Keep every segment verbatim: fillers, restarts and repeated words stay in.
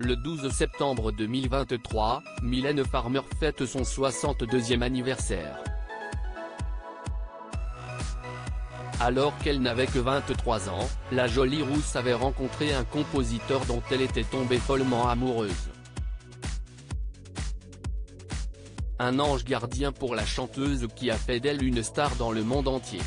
Le douze septembre deux mille vingt-trois, Mylène Farmer fête son soixante-deuxième anniversaire. Alors qu'elle n'avait que vingt-trois ans, la jolie rousse avait rencontré un compositeur dont elle était tombée follement amoureuse. Un ange gardien pour la chanteuse qui a fait d'elle une star dans le monde entier.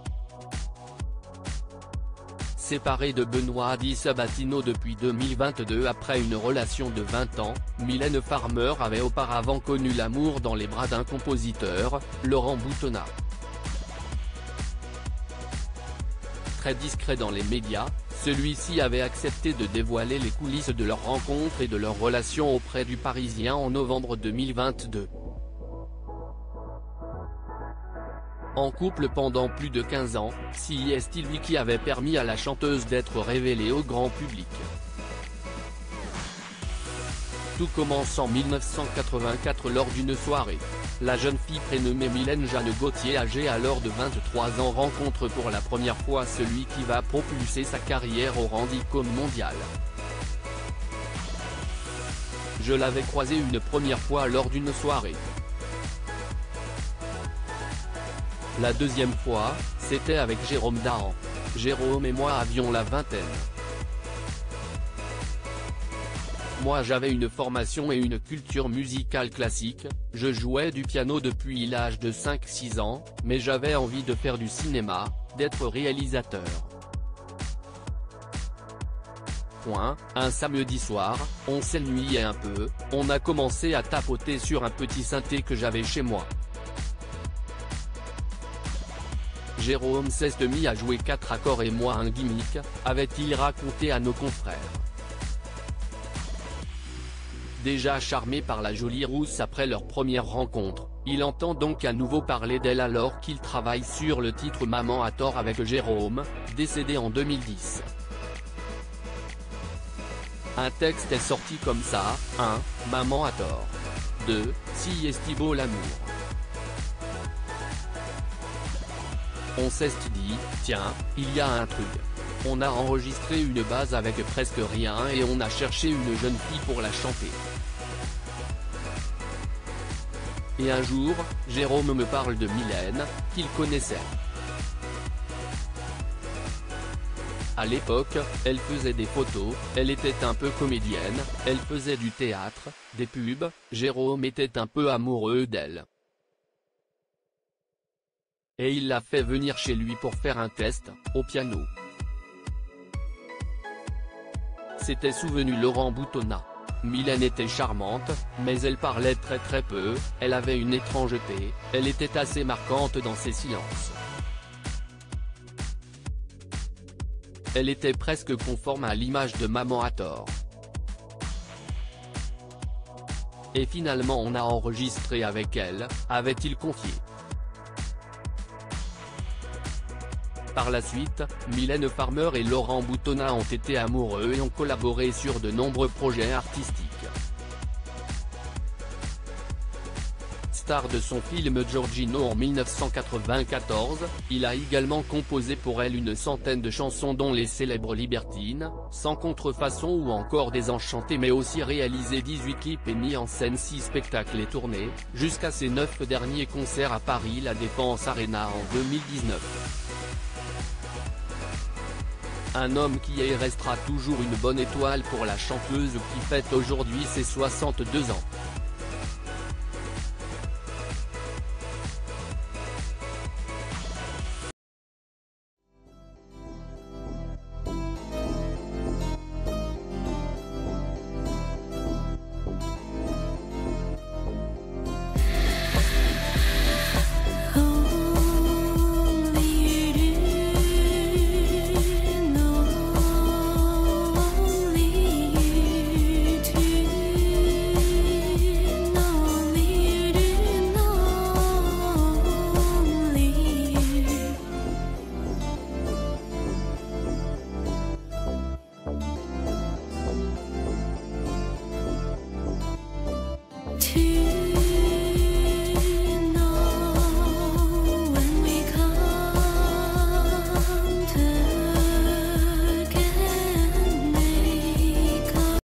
Séparée de Benoît Di Sabatino depuis deux mille vingt-deux après une relation de vingt ans, Mylène Farmer avait auparavant connu l'amour dans les bras d'un compositeur, Laurent Boutonnat. Très discret dans les médias, celui-ci avait accepté de dévoiler les coulisses de leur rencontre et de leur relation auprès du Parisien en novembre deux mille vingt-deux. En couple pendant plus de quinze ans, c'est lui qui avait permis à la chanteuse d'être révélée au grand public. Tout commence en mille neuf cent quatre-vingt-quatre lors d'une soirée. La jeune fille prénommée Mylène Jeanne Gauthier, âgée alors de vingt-trois ans, rencontre pour la première fois celui qui va propulser sa carrière au rang d'icône mondiale. Je l'avais croisé une première fois lors d'une soirée. La deuxième fois, c'était avec Jérôme Dahan. Jérôme et moi avions la vingtaine. Moi j'avais une formation et une culture musicale classique, je jouais du piano depuis l'âge de cinq six ans, mais j'avais envie de faire du cinéma, d'être réalisateur. Point. Un samedi soir, on s'ennuyait un peu, on a commencé à tapoter sur un petit synthé que j'avais chez moi. Jérôme s'est mis à jouer quatre accords et moi un gimmick, avait-il raconté à nos confrères. Déjà charmé par la jolie rousse après leur première rencontre, il entend donc à nouveau parler d'elle alors qu'il travaille sur le titre Maman à tort avec Jérôme, décédé en deux mille dix. Un texte est sorti comme ça, un, Maman à tort. deux, Si est beau l'amour. On s'est dit, tiens, il y a un truc. On a enregistré une base avec presque rien et on a cherché une jeune fille pour la chanter. Et un jour, Jérôme me parle de Mylène, qu'il connaissait. À l'époque, elle faisait des photos, elle était un peu comédienne, elle faisait du théâtre, des pubs, Jérôme était un peu amoureux d'elle. Et il l'a fait venir chez lui pour faire un test, au piano. S'était souvenu Laurent Boutonnat. Mylène était charmante, mais elle parlait très très peu, elle avait une étrangeté, elle était assez marquante dans ses silences. Elle était presque conforme à l'image de Maman à tort. Et finalement on a enregistré avec elle, avait-il confié. Par la suite, Mylène Farmer et Laurent Boutonnat ont été amoureux et ont collaboré sur de nombreux projets artistiques. Star de son film Giorgino en mille neuf cent quatre-vingt-quatorze, il a également composé pour elle une centaine de chansons dont les célèbres Libertines, Sans contrefaçon ou encore Désenchanté, mais aussi réalisé dix-huit clips et mis en scène six spectacles et tournées, jusqu'à ses neuf derniers concerts à Paris La Défense Arena en deux mille dix-neuf. Un homme qui est et restera toujours une bonne étoile pour la chanteuse qui fête aujourd'hui ses soixante-deux ans.